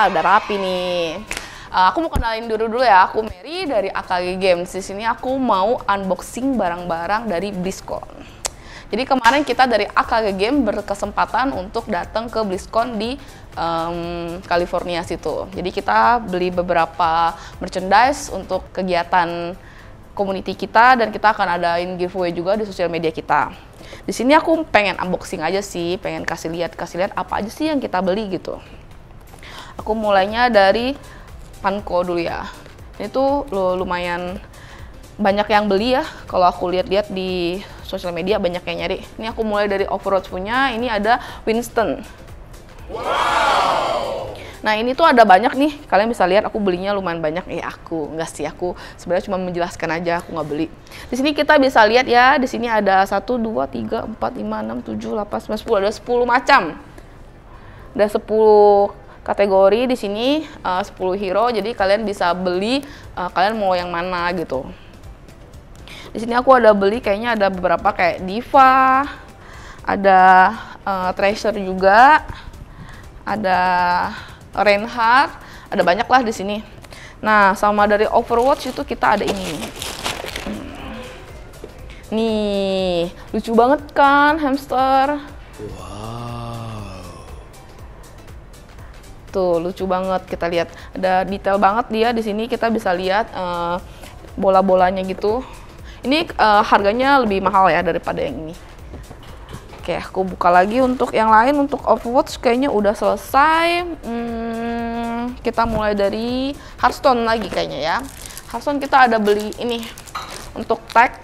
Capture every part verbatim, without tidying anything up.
Wah, udah rapi nih. Uh, aku mau kenalin dulu dulu ya. Aku Mary dari A K G Games. Di sini aku mau unboxing barang-barang dari BlizzCon. Jadi kemarin kita dari A K G Game berkesempatan untuk datang ke BlizzCon di um, California situ. Jadi kita beli beberapa merchandise untuk kegiatan community kita dan kita akan adain giveaway juga di sosial media kita. Di sini aku pengen unboxing aja sih, pengen kasih lihat kasih lihat apa aja sih yang kita beli gitu. Aku mulainya dari Funko dulu ya. Ini tuh lumayan banyak yang beli ya. Kalau aku lihat-lihat di sosial media banyak yang nyari. Ini aku mulai dari Overwatch punya. Ini ada Winston. Wow. Nah ini tuh ada banyak nih. Kalian bisa lihat aku belinya lumayan banyak. Eh aku enggak sih, aku sebenarnya cuma menjelaskan aja. Aku nggak beli. Di sini kita bisa lihat ya. Di sini ada satu, dua, tiga, empat, lima, enam, tujuh, delapan, sembilan, sepuluh. Ada sepuluh macam. Ada sepuluh kategori di sini, uh, sepuluh hero. Jadi kalian bisa beli. Uh, kalian mau yang mana gitu. Di sini aku ada beli kayaknya ada beberapa kayak Diva, ada uh, Tracer juga, ada Reinhardt, ada banyak lah di sini. Nah, sama dari Overwatch itu kita ada ini. Nih, lucu banget kan hamster? Wow. Tuh, lucu banget kita lihat. Ada detail banget dia di sini, kita bisa lihat uh, bola-bolanya gitu. Ini uh, harganya lebih mahal ya daripada yang ini. Oke, aku buka lagi untuk yang lain. Untuk Overwatch kayaknya udah selesai. Hmm, kita mulai dari Hearthstone lagi kayaknya ya. Hearthstone kita ada beli ini untuk tag.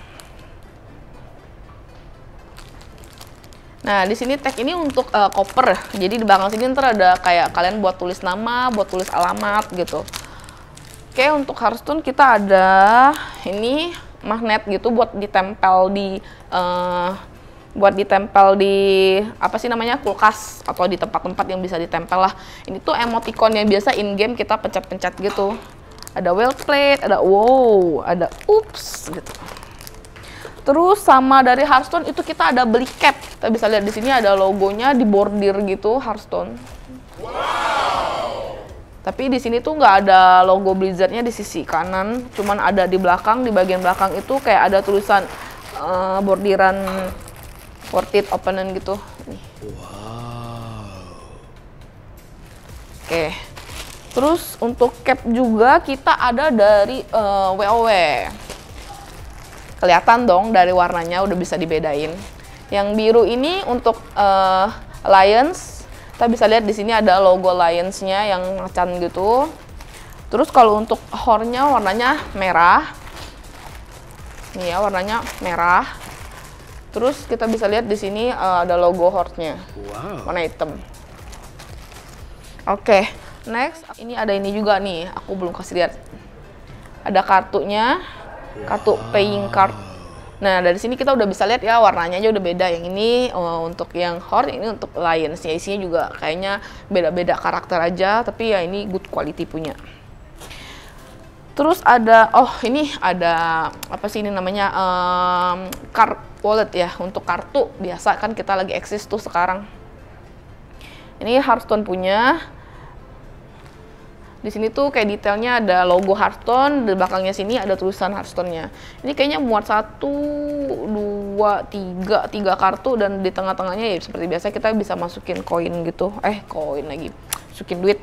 Nah, di sini tag ini untuk uh, koper. Jadi di belakang sini ntar ada kayak kalian buat tulis nama, buat tulis alamat gitu. Oke, untuk Hearthstone kita ada ini magnet gitu buat ditempel di uh, buat ditempel di apa sih namanya kulkas atau di tempat-tempat yang bisa ditempel lah. Ini tuh emoticon yang biasa in game kita pencet-pencet gitu. Ada well played, ada wow, ada oops gitu. Terus sama dari Hearthstone itu kita ada beli cap. Kita bisa lihat di sini ada logonya di bordir gitu Hearthstone. Wow. Tapi di sini tuh nggak ada logo Blizzardnya di sisi kanan, cuman ada di belakang, di bagian belakang itu kayak ada tulisan uh, bordiran worth it opponent gitu. Nih. Wow. Oke. Terus untuk cap juga kita ada dari uh, WoW. Kelihatan dong dari warnanya udah bisa dibedain. Yang biru ini untuk uh, Alliance. Kita bisa lihat di sini ada logo Lions-nya yang macan gitu. Terus kalau untuk horn-nya warnanya merah. Nih ya, warnanya merah. Terus kita bisa lihat di sini uh, ada logo horn-nya. Wow. Warna hitam. Oke, okay. Next ini ada ini juga nih. Aku belum kasih lihat. Ada kartunya, kartu paying card. Nah, dari sini kita udah bisa lihat ya warnanya aja udah beda. Yang ini uh, untuk yang Horde, ini untuk Lions. Ya, isinya juga kayaknya beda-beda karakter aja, tapi ya ini good quality punya. Terus ada, oh ini ada apa sih ini namanya um, card wallet ya untuk kartu biasa kan kita lagi eksis tuh sekarang. Ini Hearthstone punya. Di sini tuh kayak detailnya ada logo Hearthstone, di belakangnya sini ada tulisan Hearthstone-nya. Ini kayaknya muat satu, dua, tiga, tiga kartu dan di tengah-tengahnya ya seperti biasa kita bisa masukin koin gitu. Eh, koin lagi, masukin duit.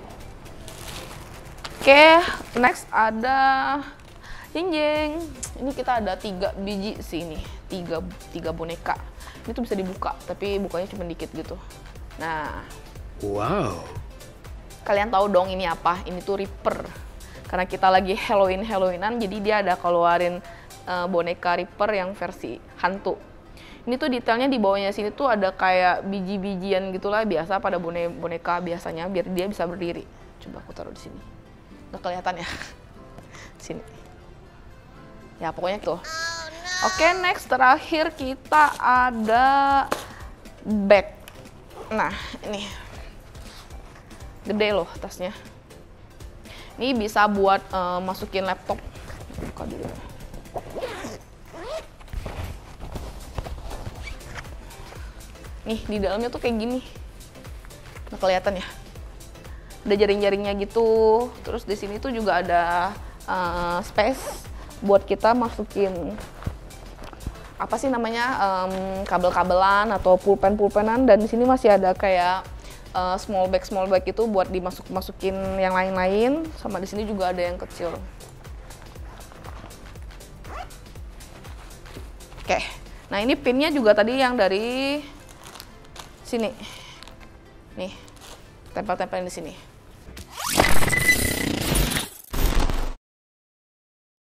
Oke, next ada jeng jeng. Ini kita ada tiga biji sih ini, tiga tiga boneka. Ini tuh bisa dibuka, tapi bukanya cuma dikit gitu. Nah, wow. Kalian tahu dong ini apa? Ini tuh Reaper. Karena kita lagi Halloween Halloweenan, jadi dia ada keluarin uh, boneka Reaper yang versi hantu. Ini tuh detailnya di bawahnya sini tuh ada kayak biji-bijian gitulah biasa pada boneka biasanya biar dia bisa berdiri. Coba aku taruh di sini. Nggak kelihatan ya? Sini. Ya pokoknya gitu. Oh, no. Oke, next terakhir kita ada bag. Nah, ini. Gede loh tasnya. Ini bisa buat uh, masukin laptop. Buka dulu. Nih, di dalamnya tuh kayak gini. Nggak kelihatan ya? ada jaring-jaringnya gitu. Terus di sini tuh juga ada uh, space buat kita masukin apa sih namanya um, kabel-kabelan atau pulpen-pulpenan, dan di sini masih ada kayak uh, small bag small bag itu buat dimasuk-masukin yang lain-lain. Sama di sini juga ada yang kecil. Oke, nah ini pinnya juga tadi yang dari sini, nih tempel-tempelin di sini.